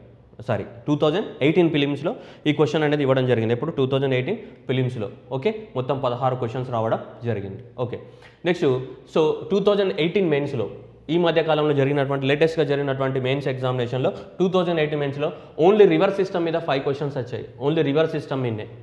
2018 ఫిలిమ్స్లో ఈ క్వశ్చన్ అనేది ఇవ్వడం జరిగింది. ఎప్పుడు 2018 ఫిలిమ్స్లో. ఓకే. మొత్తం 16 క్వశ్చన్స్ రావడం జరిగింది. ఓకే. నెక్స్ట్ సో 2018 మెయిన్స్లో ఈ మధ్యకాలంలో జరిగినటువంటి లేటెస్ట్గా జరిగినటువంటి మెయిన్స్ ఎగ్జామినేషన్లో 2018 మెయిన్స్లో ఓన్లీ రివర్ సిస్టమ్ మీద 5 క్వశ్చన్స్ వచ్చాయి. ఓన్లీ రివర్ సిస్టమ్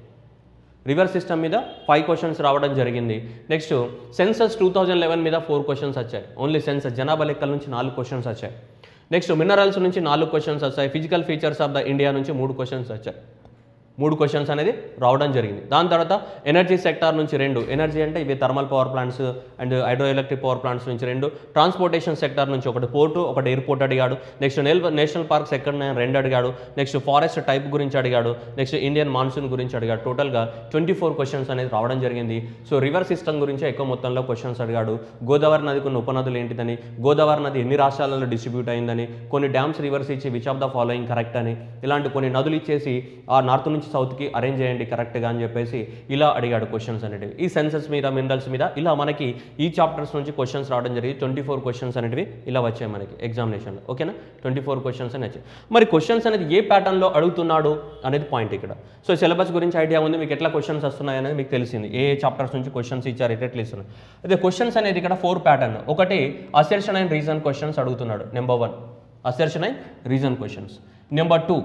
మీద 5 క్వశ్చన్స్ రావడం జరిగింది. నెక్స్ట్ సెన్సస్ 2011 మీద 4 క్వశ్చన్స్ వచ్చాయి. ఓన్లీ సెన్సస్ జనాభా లెక్కల నుంచి 4 క్వశ్చన్స్ వచ్చాయి. నెక్స్ట్ మినరల్స్ నుంచి 4 క్వశ్చన్స్ వచ్చాయి. Physical features of the India నుంచి 3 క్వశ్చన్స్ వచ్చాయి. 3 క్వశ్చన్స్ అనేది రావడం జరిగింది. దాని తర్వాత ఎనర్జీ సెక్టార్ నుంచి 2, ఎనర్జీ అంటే ఇవి thermal power plants and hydroelectric power plants నుంచి 2, ట్రాన్స్పోర్టేషన్ సెక్టార్ నుంచి ఒకటి పోర్టు, ఒకటి ఎయిర్పోర్ట్ అడిగాడు. నెక్స్ట్ నేషనల్ పార్క్స్ ఎక్కడ 2 అడిగాడు. నెక్స్ట్ ఫారెస్ట్ టైప్ గురించి అడిగాడు. నెక్స్ట్ ఇండియన్ మాన్సూన్ గురించి అడిగాడు. టోటల్గా 24 క్వశ్చన్స్ అనేది రావడం జరిగింది. సో రివర్ సిస్టమ్ గురించి ఎక్కువ మొత్తంలో క్వశ్చన్స్ అడిగాడు. గోదావరి నదికి ఉన్న ఉపనదులు ఏంటిదని, గోదావరి నది ఎన్ని రాష్ట్రాలలో డిస్ట్రిబ్యూట్ అయిందని, కొన్ని డ్యామ్స్ రివర్స్ ఇచ్చి which of the following correct అని, ఇలాంటి కొన్ని నదులు ఇచ్చేసి ఆ నార్త్ నుంచి సౌత్కి అరేంజ్ చేయండి కరెక్ట్గా అని చెప్పేసి ఇలా అడిగాడు క్వశ్చన్స్ అనేటివి. ఈ సెన్సస్ మీద, మినరల్స్ మీద ఇలా మనకి ఈ చాప్టర్స్ నుంచి క్వశ్చన్స్ రావడం జరిగింది. 24 క్వశ్చన్స్ అనేటివి ఇలా వచ్చాయి మనకి ఎగ్జామినేషన్లో. ఓకేనా. 24 క్వశ్చన్స్ అని వచ్చాయి. మరి క్వశ్చన్స్ అనేది ఏ ప్యాటర్న్లో అడుగుతున్నాడు అనేది పాయింట్ ఇక్కడ. సో సిలబస్ గురించి ఐడియా ఉంది మీకు, ఎట్లా క్వశ్చన్స్ వస్తున్నాయి అనేది మీకు తెలిసింది. ఏ చాప్టర్స్ నుంచి క్వశ్చన్స్ ఇచ్చారు, ఎట్లా ఇస్తున్నారు. అదే క్వశ్చన్స్ అనేది ఇక్కడ 4 ప్యాటర్న్. ఒకటి అసెర్షన్ అండ్ రీజన్ క్వశ్చన్స్ అడుగుతున్నాడు. Number 1 assertion and reason questions. Number 2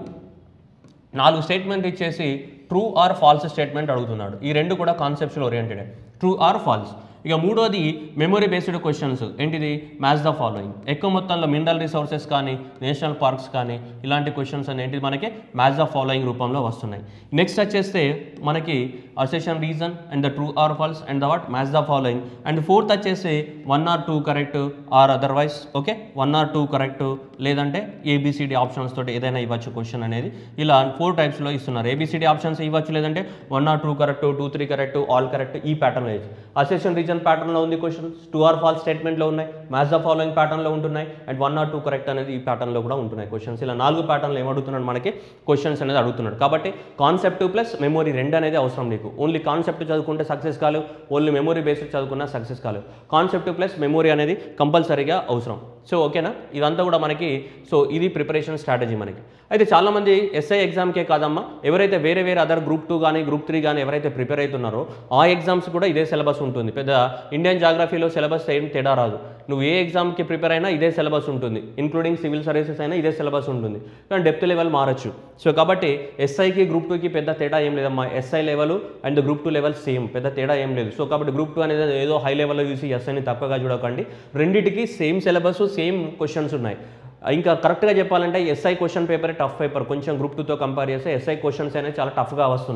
4 statement ఇచ్చేసి ట్రూ ఆర్ ఫాల్స్ స్టేట్మెంట్ అడుగుతున్నాడు. ఈ 2 కూడా conceptual oriented, true or false. ఇక మూడోది మెమొరీ బేస్డ్ క్వశ్చన్స్. ఏంటిది, మ్యాచ్ ద ఫాలోయింగ్. ఎక్కువ మొత్తంలో మినరల్ రిసోర్సెస్ కానీ నేషనల్ పార్క్స్ కానీ ఇలాంటి క్వశ్చన్స్ అనేటివి మనకి మ్యాచ్ ద ఫాలోయింగ్ రూపంలో వస్తున్నాయి. నెక్స్ట్ వచ్చేస్తే మనకి assertion reason and the true or false and the what match the following. And 4th వచ్చేసి 1 or 2 correct or otherwise. Okay. 1 or 2 correct లేదంటే ఏబిసిడి ఆప్షన్స్ తోటి ఏదైనా ఇవ్వచ్చు క్వశ్చన్ అనేది. ఇలా 4 టైప్స్లో ఇస్తున్నారు. ఏబిసిడి ఆప్షన్స్ ఇవ్వచ్చు, లేదంటే 1 or 2 correct, 2, 3 correct, all correct, ఈ ప్యాటర్న్లో ఇవ్వచ్చు. అసెషన్ రీజన్ ప్యాటర్న్లో ఉంది క్వశ్చన్స్, ట్రూ ఆర్ ఫాల్స్ స్టేట్మెంట్లో ఉన్నాయి, మ్యాచ్ ద ఫాలోయింగ్ ప్యాటర్న్లో ఉంటున్నాయి, అండ్ 1 or 2 కరెక్ట్ అనేది ఈ ప్యాటర్న్లో కూడా ఉంటున్నాయి క్వశ్చన్స్. ఇలా 4 ప్యాటర్న్లో ఏమడుగుతున్నాడు మనకి క్వశ్చన్స్ అనేది అడుగుతున్నాడు. కాబట్టి కాన్సెప్ట్ ప్లస్ మెమొరీ 2 అనేది అవసరం నీకు. ఓన్లీ కాన్సెప్ట్ చదువుకుంటే సక్సెస్ కాలేవు, ఓన్లీ మెమొరీ బేస్డ్ చదువుకున్నా సక్సెస్ కాలేవు. కాన్సెప్ట్ ప్లస్ మెమొరీ అనేది కంపల్సరీగా అవసరం. సో ఓకేనా. ఇదంతా కూడా మనకి సో ఇది ప్రిపరేషన్ స్ట్రాటజీ మనకి. అయితే చాలామంది ఎస్ఐ ఎగ్జామ్కే కాదమ్మా, ఎవరైతే వేరే అదర్ గ్రూప్ 2 కానీ గ్రూప్ 3 కానీ ఎవరైతే ప్రిపేర్ అవుతున్నారో ఆ ఎగ్జామ్స్ కూడా ఇదే సిలబస్ ఉంటుంది. పెద్ద ఇండియన్ జాగ్రఫీలో సిలబస్ ఏం తేడా రాదు. నువ్వు ఏ ఎగ్జామ్కి ప్రిపేర్ అయినా ఇదే సిలబస్ ఉంటుంది, ఇంక్లూడింగ్ సివిల్ సర్వీసెస్ అయినా ఇదే సిలబస్ ఉంటుంది, కానీ డెప్త్ లెవెల్ మారచ్చు. సో కాబట్టి ఎస్ఐకి గ్రూప్ 2కి పెద్ద తేడా ఏం లేదమ్మా. SI level and group 2 level same, పెద్ద తేడా ఏం లేదు. సో కాబట్టి గ్రూప్ 2 అనేది ఏదో హై లెవెల్లో చూసి ఎస్ఐని తక్కువగా చూడకండి. రెండింటికి సేమ్ సిలబస్, సేమ్ క్వశ్చన్స్ ఉన్నాయి. ఇంకా కరెక్ట్గా చెప్పాలంటే SI question paper tough paper, కొంచెం గ్రూప్ 2తో కంపేర్ చేస్తే ఎస్ఐ క్వశ్చన్స్ అనేవి చాలా టఫ్గా వస్తున్నాయి.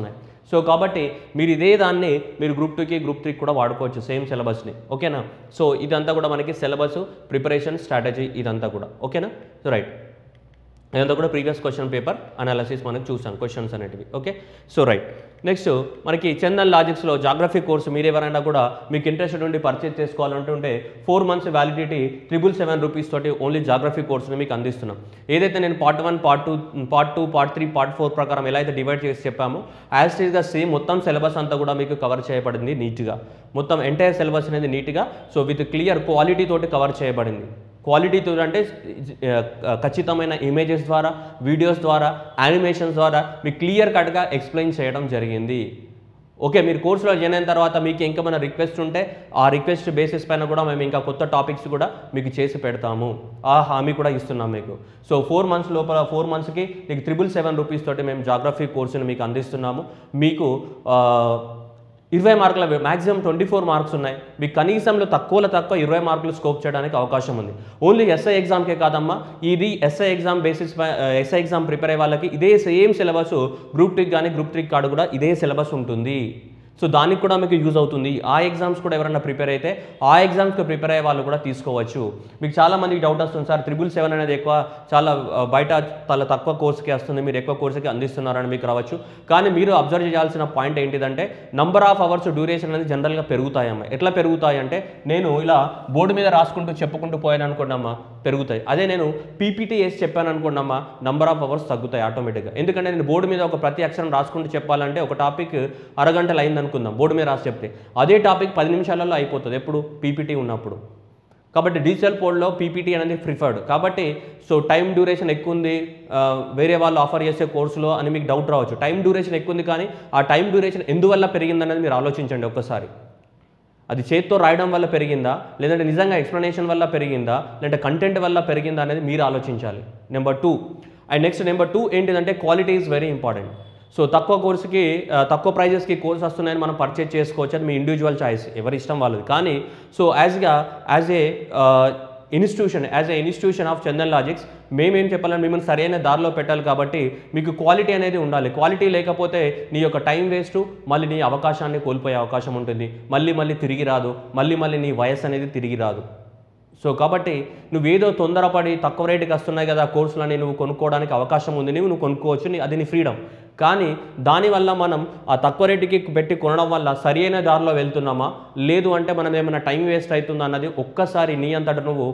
సో కాబట్టి మీరు ఇదే దాన్ని మీరు గ్రూప్ 2కి గ్రూప్ 3కి కూడా వాడుకోవచ్చు సేమ్ సిలబస్ని. ఓకేనా? సో ఇదంతా కూడా మనకి సిలబస్ ప్రిపరేషన్ స్ట్రాటజీ ఇదంతా కూడా. ఓకేనా? సో రైట్, ఇదంతా కూడా ప్రీవియస్ క్వశ్చన్ పేపర్ అనాలిసిస్ మనకు చూసాం క్వశ్చన్స్ అనేటివి. ఓకే, సో రైట్, నెక్స్ట్ మనకి చందన్ లాజిక్స్లో జాగ్రఫీ కోర్సు మీరు ఎవరైనా కూడా మీకు ఇంట్రెస్ట్ ఉండి పర్చేజ్ చేసుకోవాలంటుంటే 4 months వ్యాలిడిటీ 777 రూపీస్ తోటి ఓన్లీ జాగ్రఫీ కోర్సుని మీకు అందిస్తున్నాం. ఏదైతే నేను పార్ట్ 1, పార్ట్ 2, పార్ట్ 3, పార్ట్ 4 ప్రకారం ఎలా అయితే డివైడ్ చేసి చెప్పామో యాజ్ ఇట్ ఈస్గా సేమ్ మొత్తం సిలబస్ అంతా కూడా మీకు కవర్ చేయబడింది నీట్గా. మొత్తం ఎంటైర్ సిలబస్ అనేది నీట్గా సో విత్ క్లియర్ క్వాలిటీ తోటి కవర్ చేయబడింది. క్వాలిటీతో అంటే ఖచ్చితమైన ఇమేజెస్ ద్వారా, వీడియోస్ ద్వారా, యానిమేషన్స్ ద్వారా మీకు క్లియర్ కట్గా ఎక్స్ప్లెయిన్ చేయడం జరిగింది. ఓకే, మీరు కోర్సులో జాయిన్ అయిన తర్వాత మీకు ఇంకేమైనా రిక్వెస్ట్ ఉంటే ఆ రిక్వెస్ట్ బేసిస్ పైన కూడా మేము ఇంకా కొత్త టాపిక్స్ కూడా మీకు చేసి పెడతాము, ఆ హామీ కూడా ఇస్తున్నాం మీకు. సో 4 months లోపల 4 monthsకి మీకు 777 రూపీస్ తోటి మేము జాగ్రఫీ కోర్సుని మీకు అందిస్తున్నాము. మీకు 20 మార్కుల మ్యాక్సిమం 24 మార్క్స్ ఉన్నాయి. మీకు కనీసంలో తక్కువలో తక్కువ 20 మార్కులు స్కోప్ చేయడానికి అవకాశం ఉంది. ఓన్లీ ఎస్ఐ ఎగ్జామ్కే కాదమ్మా, ఇది SI exam basis SI exam prepare అయ్యే వాళ్ళకి ఇదే సేమ్ సిలబస్ గ్రూప్ 2 కానీ గ్రూప్ 3 కాడ కూడా ఇదే సిలబస్ ఉంటుంది. సో దానికి కూడా మీకు యూజ్ అవుతుంది. ఆ ఎగ్జామ్స్ కూడా ఎవరైనా ప్రిపేర్ అయితే ఆ ఎగ్జామ్స్కి ప్రిపేర్ అయ్యే వాళ్ళు కూడా తీసుకోవచ్చు. మీకు చాలా మందికి డౌట్ వస్తుంది, సార్ 777 అనేది ఎక్కువ చాలా బయట చాలా తక్కువ కోర్సుకి వస్తుంది, మీరు ఎక్కువ కోర్సుకి అందిస్తున్నారని మీకు రావచ్చు. కానీ మీరు అబ్జర్వ్ చేయాల్సిన పాయింట్ ఏంటిదంటే నంబర్ ఆఫ్ అవర్స్ డ్యూరేషన్ అనేది జనరల్గా పెరుగుతాయమ్మా. ఎట్లా పెరుగుతాయి అంటే నేను ఇలా బోర్డు మీద రాసుకుంటూ చెప్పుకుంటూ పోయాను అనుకోండమ్మా పెరుగుతాయి. అదే నేను పీపీటీ వేసి చెప్పాను అనుకోండమ్మా నంబర్ ఆఫ్ అవర్స్ తగ్గుతాయి ఆటోమేటిక్గా. ఎందుకంటే నేను బోర్డు మీద ఒక ప్రతి అక్షరం రాసుకుంటూ చెప్పాలంటే ఒక టాపిక్ అరగంటలు అయింది అనుకుందాం బోర్డు మీద రాసి చెప్తే, అదే టాపిక్ 10 నిమిషాలలో అయిపోతుంది ఎప్పుడు పీపీటీ ఉన్నప్పుడు. కాబట్టి డిజిటల్ పోర్డ్లో పీపీటీ అనేది ప్రిఫర్డ్. కాబట్టి సో టైం డ్యూరేషన్ ఎక్కువ ఉంది వేరే వాళ్ళు ఆఫర్ చేసే కోర్సులో అని మీకు డౌట్ రావచ్చు. టైం డ్యూరేషన్ ఎక్కువ ఉంది, కానీ ఆ టైం డ్యూరేషన్ ఎందువల్ల పెరిగిందనేది మీరు ఆలోచించండి ఒక్కసారి. అది చేత్తో రాయడం వల్ల పెరిగిందా, లేదంటే నిజంగా ఎక్స్ప్లెనేషన్ వల్ల పెరిగిందా, లేదంటే కంటెంట్ వల్ల పెరిగిందా అనేది మీరు ఆలోచించాలి. నెంబర్ 2 అండ్ నెక్స్ట్ నెంబర్ 2 ఏంటిదంటే quality is very important. So తక్కువ కోర్సుకి తక్కువ ప్రైజెస్కి కోర్స్ వస్తున్నాయని మనం పర్చేజ్ చేసుకోవచ్చు, అది మీ ఇండివిజువల్ చాయిస్, ఎవరి ఇష్టం వాళ్ళది. కానీ so as a institution of Chandan Logics మేమేం చెప్పాలని మిమ్మల్ని సరైన దారిలో పెట్టాలి. కాబట్టి మీకు క్వాలిటీ అనేది ఉండాలి. క్వాలిటీ లేకపోతే నీ యొక్క టైం వేస్ట్, మళ్ళీ నీ అవకాశాన్ని కోల్పోయే అవకాశం ఉంటుంది, మళ్ళీ తిరిగి రాదు, మళ్ళీ నీ వయసు అనేది తిరిగి రాదు. సో కాబట్టి నువ్వేదో తొందరపడి తక్కువ రేటుకి వస్తున్నాయి కదా కోర్సులని నువ్వు కొనుక్కోవడానికి అవకాశం ఉంది, నువ్వు కొనుక్కోవచ్చు, అది నీ ఫ్రీడమ్. కానీ దానివల్ల మనం ఆ తక్కువ రేటుకి పెట్టి కొనడం వల్ల సరైన దారిలో వెళ్తున్నామా లేదు అంటే మనం ఏమైనా టైం వేస్ట్ అవుతుందా అన్నది ఒక్కసారి నీ అంతటా నువ్వు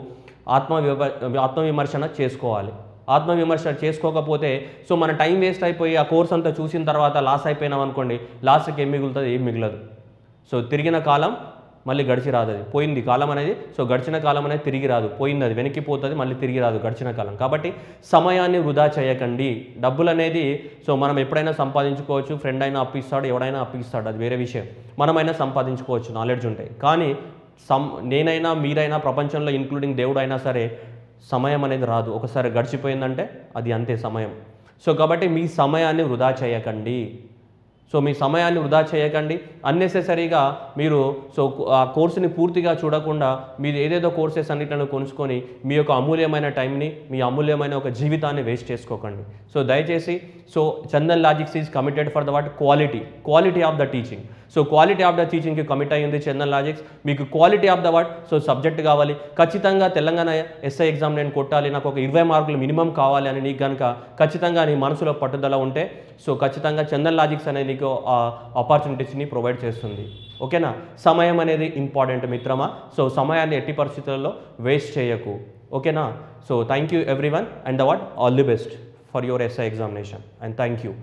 ఆత్మవిమర్శన చేసుకోవాలి. ఆత్మవిమర్శన చేసుకోకపోతే సో మన టైం వేస్ట్ అయిపోయి ఆ కోర్స్ అంతా చూసిన తర్వాత లాస్ అయిపోయినాం అనుకోండి, లాస్ట్కి ఏం మిగులుతుంది? ఏం మిగలదు. సో తిరిగిన కాలం మళ్ళీ గడిచి రాదు, అది పోయింది కాలం అనేది. సో గడిచిన కాలం అనేది తిరిగి రాదు, పోయింది, అది వెనక్కిపోతుంది, మళ్ళీ తిరిగి రాదు గడిచిన కాలం. కాబట్టి సమయాన్ని వృధా చేయకండి. డబ్బులు అనేది సో మనం ఎప్పుడైనా సంపాదించుకోవచ్చు, ఫ్రెండ్ అయినా అప్పిస్తాడు, ఎవడైనా అప్పిస్తాడు, అది వేరే విషయం. మనమైనా సంపాదించుకోవచ్చు నాలెడ్జ్ ఉంటాయి. కానీ నేనైనా మీరైనా ప్రపంచంలో ఇంక్లూడింగ్ దేవుడు అయినా సరే సమయం అనేది రాదు. ఒకసారి గడిచిపోయిందంటే అది అంతే సమయం. సో కాబట్టి మీ సమయాన్ని వృధా చేయకండి. సో మీ సమయాన్ని వృధా చేయకండి. అన్నెసెసరీగా మీరు సో ఆ కోర్సుని పూర్తిగా చూడకుండా మీరు ఏదేదో కోర్సెస్ అన్నిట్లను కొనుక్కొని మీ యొక్క అమూల్యమైన టైంని, మీ అమూల్యమైన ఒక జీవితాన్ని వేస్ట్ చేసుకోకండి. సో దయచేసి so Chandan Logics is committed for the quality of the teaching. So quality of the టీచింగ్కి కమిట్ అయ్యింది చందన్ లాజిక్స్. మీకు quality of the so subject కావాలి, ఖచ్చితంగా తెలంగాణ ఎస్ఐ ఎగ్జామ్ నేను కొట్టాలి, నాకు ఒక 20 మార్కులు మినిమం కావాలి అని నీకు కనుక ఖచ్చితంగా నీ మనసులో పట్టుదల ఉంటే సో ఖచ్చితంగా చందన్ లాజిక్స్ అనేది నీకు ఆపర్చునిటీస్ని ప్రొవైడ్ చేస్తుంది. ఓకేనా? సమయం అనేది ఇంపార్టెంట్ మిత్రమా. సో సమయాన్ని ఎట్టి పరిస్థితుల్లో వేస్ట్ చేయకు. ఓకేనా? So thank you everyone and all the best for your SI examination and thank you.